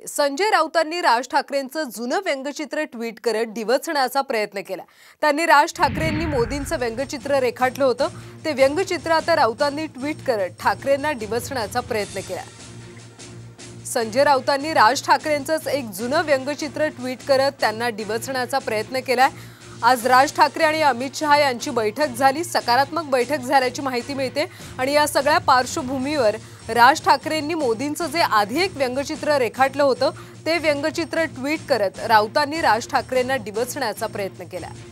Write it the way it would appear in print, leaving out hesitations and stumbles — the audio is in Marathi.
संजय राऊतांनी राज ठाकरेंचं जुनं व्यंगचित्र ट्विट करत डिवचण्याचा प्रयत्न केला। त्यांनी राज ठाकरेंनी मोदींचं व्यंगचित्र रेखाटलं होतं। ते व्यंगचित्र आता राऊतांनी ट्विट करत ठाकरेंना डिवचण्याचा प्रयत्न केला। संजय राऊतांनी राज ठाकरेंचंच एक जुनं व्यंगचित्र ट्विट करत त्यांना डिवचण्याचा प्रयत्न केलाय। आज राज ठाकरे आणि अमित शहा यांची बैठक झाली। सकारात्मक बैठक झाल्याची माहिती मिळते आणि या सगळ्या पार्श्वभूमीवर राज ठाकरेंनी मोदींचं जे आधी एक व्यंगचित्र रेखाटलं होतं ते व्यंगचित्र ट्विट करत राऊतांनी राज ठाकरेंना डिवचण्याचा प्रयत्न केला।